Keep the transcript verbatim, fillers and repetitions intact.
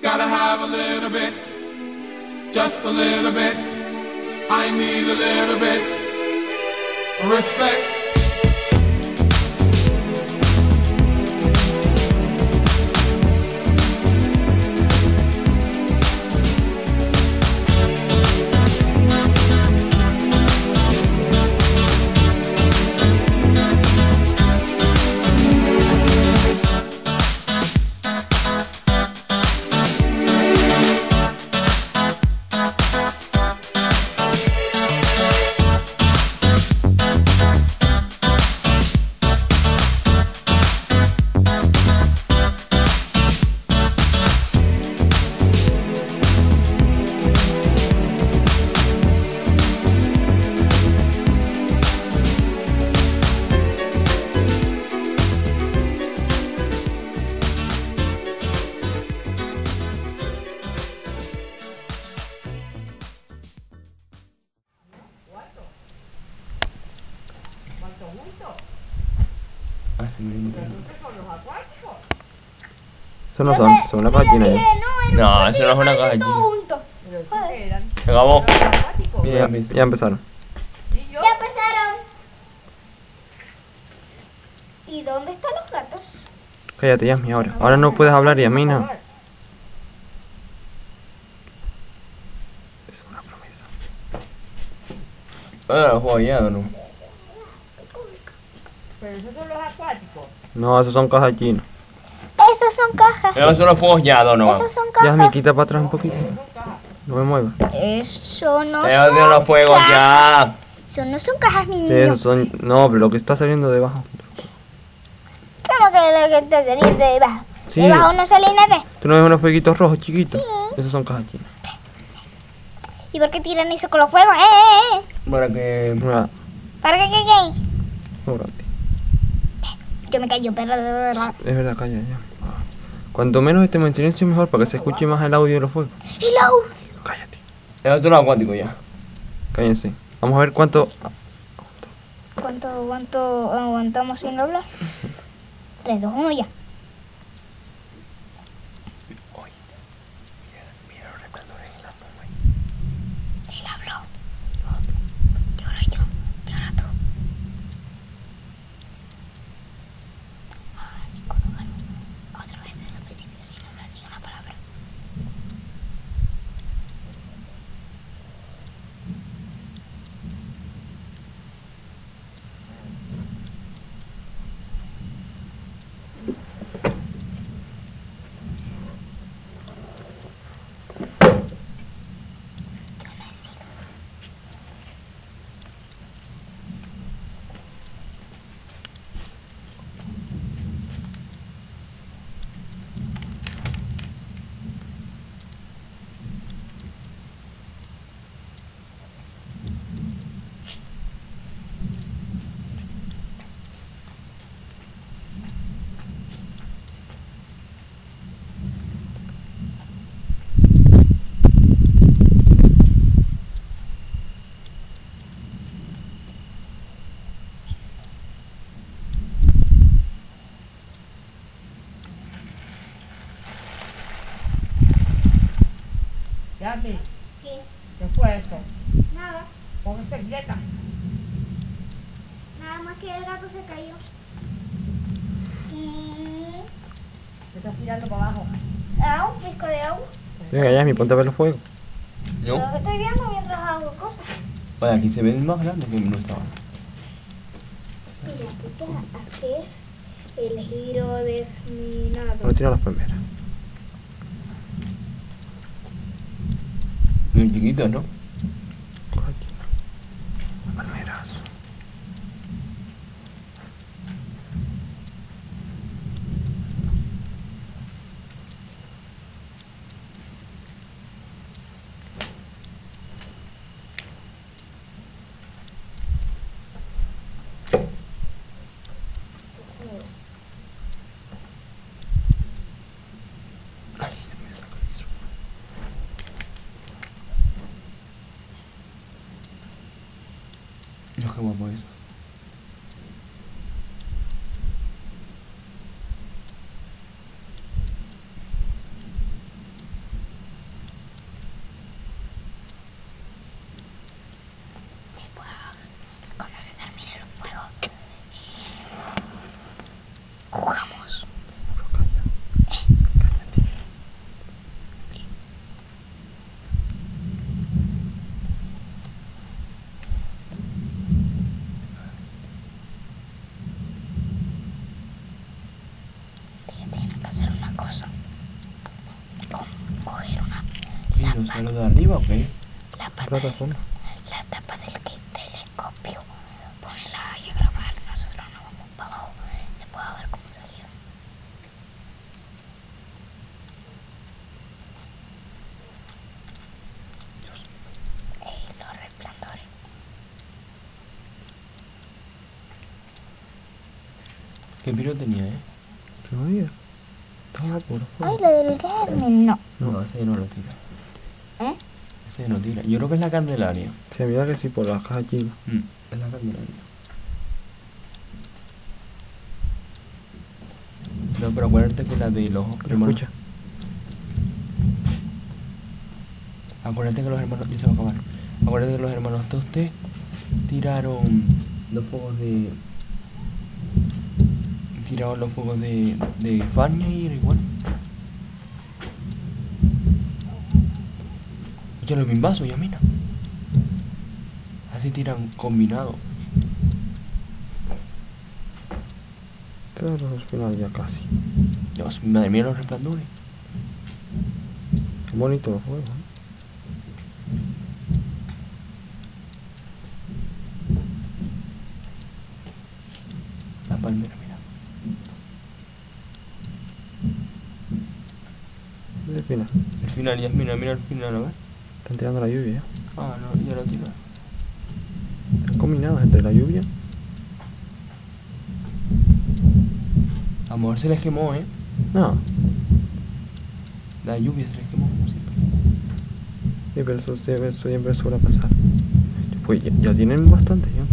Gotta have a little bit, just a little bit. I need a little bit of respect. Eso no son, son una gallina. ¿Eh? No, eso no es una gallina. Se acabó. Ya, ya empezaron. Ya empezaron. ¿Y dónde están los gatos? Cállate, Yasmi, ahora. Ahora no puedes hablar, Yasmina. Es una promesa. Ahora lo juego ya, ¿no? Pero esos son los acuáticos. No, esos son cajas chinas. Esos son cajas. Pero son los fuegos ya, ¿no? Esos son cajas. Yasmi, quita para atrás un poquito. No me muevas. Eso no Pero son son los fuegos cajas. ya. Eso no son cajas, mi Sí, niño. esos son... No, pero lo que está saliendo debajo. ¿Cómo que lo que está saliendo debajo? Sí. Debajo no sale nada. ¿Tú no ves unos fueguitos rojos chiquitos? Sí. Esos son cajas chinas. ¿Y por qué tiran eso con los fuegos? ¡Eh, eh, eh! Para que... Mira, ¿Para qué, qué, qué? sobrante. Yo me callo, pero... Es verdad, calla ya. Cuanto menos estemos en silencio mejor para que se escuche más el audio de los fuegos. ¿Y la audio? Cállate. Esos son los acuáticos ya. Cállense. Vamos a ver cuánto... ¿Cuánto, cuánto aguantamos sin hablar? tres, dos, uno, ya. Él habló. Y ahora yo. Y ahora tú. Ah, Nicolás ganó. Otra vez desde el principio sin hablar ni una palabra. Yasmi, ¿Qué? ¿qué fue esto? Nada. Póngase quieta. Nada más que el gato se cayó. Y... Se está tirando para abajo. Ah, un pisco de agua. Venga, Yasmi, ponte a ver los fuegos. Lo ¿No? que estoy viendo mientras hago cosas. Vaya, aquí se ven más grandes que no estaban. Mira, tú puedes hacer el giro desminado. Ahora tira las palmeras. Muy chiquitos, ¿no? Cajas chinas. Palmeras. Dios, qué guapo eso. cosa. Con coger una ¿Y no sé lo de arriba o qué? la pata, Plataforma. la tapa del kit telescopio, ponerla ahí a grabar, nosotros nos vamos para abajo, después a ver cómo salió. Eh, los resplandores. ¿Qué piro tenía, eh? ¿Qué me diga? Estaba por Ay, fuera. la del Garmin, no. No, ese no lo tira. ¿Eh? Ese no tira. Yo creo que es la Candelaria. Se mira que sí por las cajas chicas. Mm, es la Candelaria. No, pero acuérdate que la de los Pero hermanos. escucha. Acuérdate que los hermanos. Ya se va a acabar. Acuérdate que los hermanos Toste tiraron los fuegos de. Tiraron los fuegos de. de Fania y era igual. Escucha los bimbazos, ya mira. Así tiran combinado. Claro, al final ya casi. Dios, madre mía, los resplandores. Qué bonito los juegos, ¿eh? La palmera, mira. Mira el final. El final, ya mira, mira el final, a ver. Están tirando la lluvia ya. Ah, no, ya lo tira. Están combinados entre la lluvia. A lo mejor se les quemó, eh. No. La lluvia se les quemó, como siempre. Sí, pero eso siempre, eso siempre suele pasar. Pues ya, ya tienen bastante, ya.